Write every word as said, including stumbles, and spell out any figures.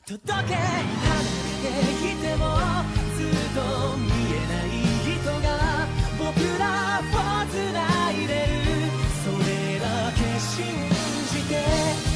届け離れてきてもずっと見えない人が僕らを繋いでる、それだけ信じて